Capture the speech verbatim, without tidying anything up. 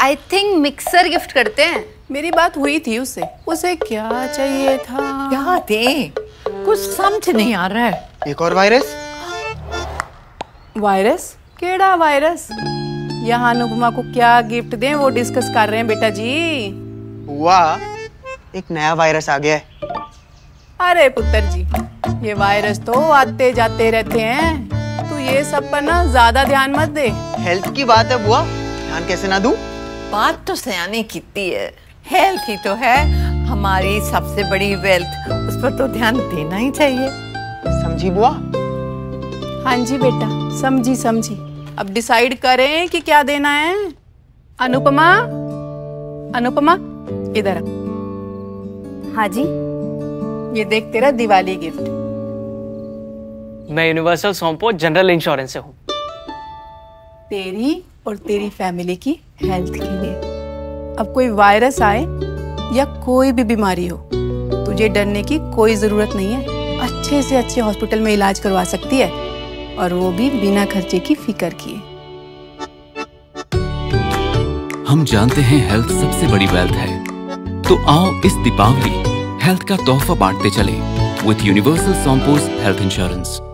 I think mixer gift करते हैं। मेरी बात हुई थी उससे, उसे क्या चाहिए था? क्या दे? कुछ समझ नहीं आ रहा है। एक और वायरस? वायरस? केड़ा वायरस? यहाँ अनुपमा को क्या गिफ्ट दें वो डिस्कस कर रहे हैं बेटा जी। बुआ, एक नया वायरस आ गया है। अरे पुत्र जी, ये वायरस तो आते जाते रहते हैं, तू ये सब पर ना ज्यादा ध्यान मत दे। हेल्थ की बात है बुआ, ध्यान कैसे ना दूं? बात तो सयानी कितनी है, हेल्थ ही तो है हमारी सबसे बड़ी वेल्थ, उस पर तो ध्यान देना ही चाहिए। समझी बुआ? हाँ जी बेटा, समझी समझी। अब डिसाइड करें कि क्या देना है। अनुपमा, अनुपमा इधर आ। हाँ जी। ये देख तेरा दिवाली गिफ्ट। मैं यूनिवर्सल सोमपो जनरल इंश्योरेंस से हूँ। तेरी और तेरी फैमिली की हेल्थ के लिए। अब कोई वायरस आए या कोई भी बीमारी हो, तुझे डरने की कोई जरूरत नहीं है। अच्छे से अच्छे हॉस्पिटल में इलाज करवा सकती है, और वो भी बिना खर्चे की फिक्र किए। हम जानते हैं हेल्थ सबसे बड़ी वेल्थ है, तो आओ इस दीपावली हेल्थ का तोहफा बांटते चले with Universal Sompo's health insurance.